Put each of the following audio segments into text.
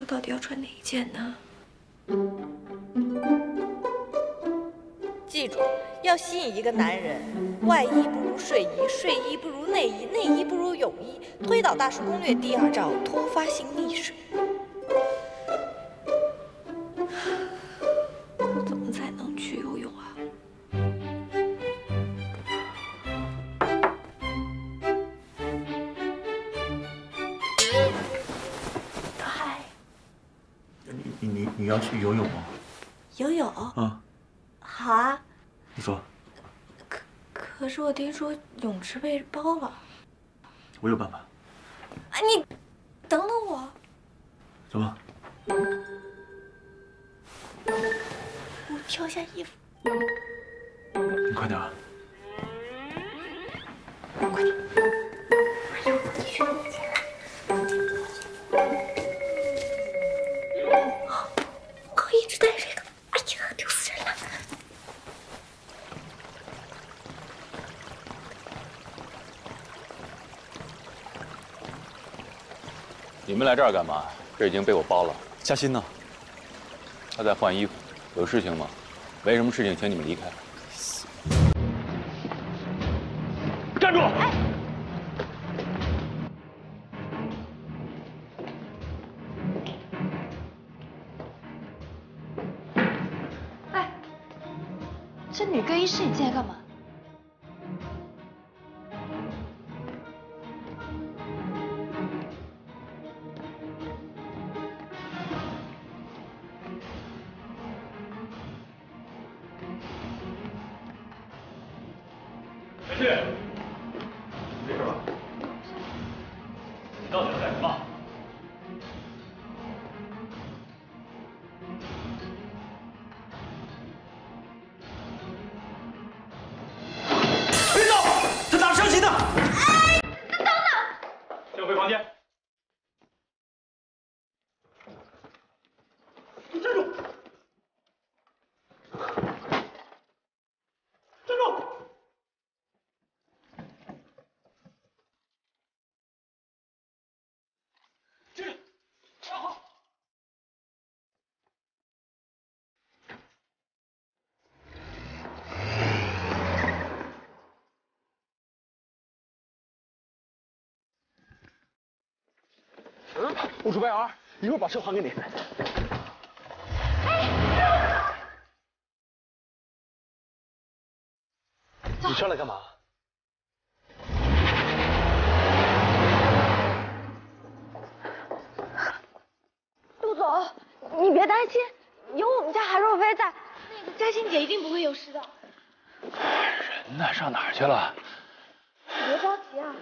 到底要穿哪一件呢？ 记住，要吸引一个男人，外衣不如睡衣，睡衣不如内衣，内衣不如泳衣。推倒大叔攻略第2招：脱发型溺水。 怎么才能去游泳啊？嗨， 你要去游泳吗？ 游泳？ 啊， 好啊。 你说。 可是我听说泳池被包了。 我有办法。 啊，你等等我。 走吧。 我挑下衣服。 你快点啊！ 快点！哎呦，你去进来。我一直带着这个，哎呀，丢死人了！ 你们来这儿干嘛？这已经被我包了。 嘉欣呢？ 他在换衣服，有事情吗？没什么事情，请你们离开。站住！ 哎，这女更衣室你进来干嘛？ 回去。没事吧？你到底要干什么？ 别动！他打伤心的。 哎，等等！ 先回房间。 你站住！站住！站好！我准备2，一会儿把车还给你。你上来干嘛？ 陆总，你别担心，有我们家韩若飞在，那个嘉欣姐一定不会有事的。 人呢？上哪儿去了？ 你别着急啊。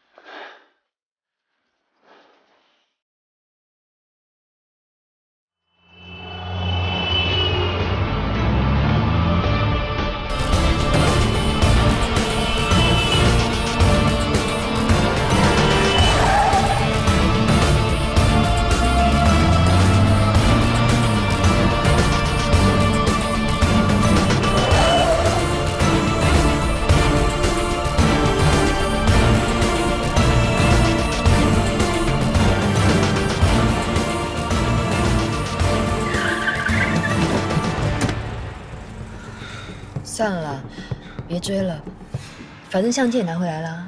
算了啦，别追了，反正相机也拿回来啦。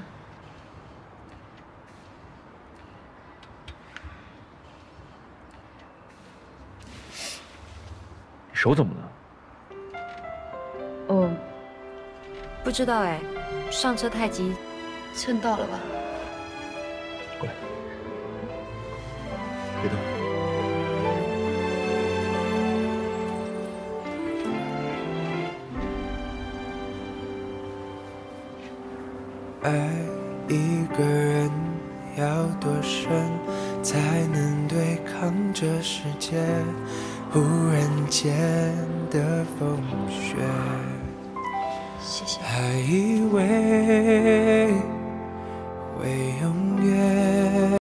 手怎么了？ 哦，不知道哎，上车太急，蹭到了吧？ 过来，别动。 爱一个人要多深，才能对抗这世界忽然间的风雪？ 谢谢。 还以为会永远。